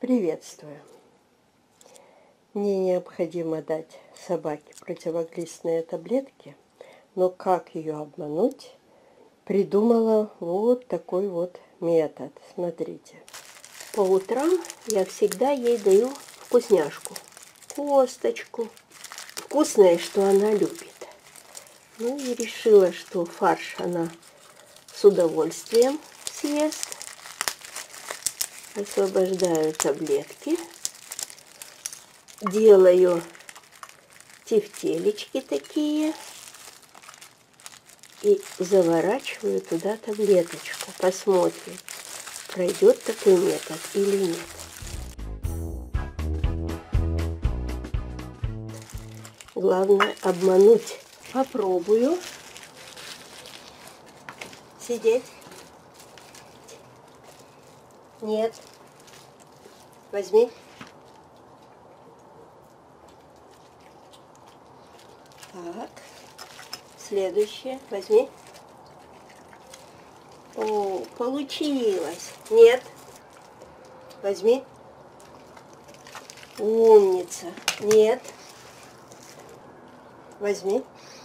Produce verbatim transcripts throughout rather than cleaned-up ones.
Приветствую. Мне необходимо дать собаке противоглистные таблетки, но как ее обмануть, придумала вот такой вот метод. Смотрите. По утрам я всегда ей даю вкусняшку, косточку. Вкусное, что она любит. Ну и решила, что фарш она с удовольствием съест. Освобождаю таблетки, делаю тефтелечки такие и заворачиваю туда таблеточку. Посмотрим, пройдет такой метод или нет. Главное обмануть. Попробую. Сидеть. Нет. Возьми. Так. Следующее. Возьми. О, получилось. Нет. Возьми. Умница. Нет. Возьми.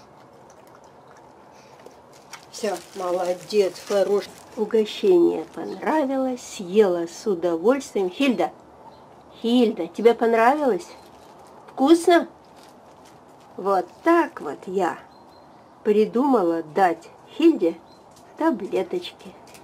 Все, молодец, хорош. Угощение понравилось, съела с удовольствием. Хильда, Хильда, тебе понравилось? Вкусно? Вот так вот я придумала дать Хильде таблеточки.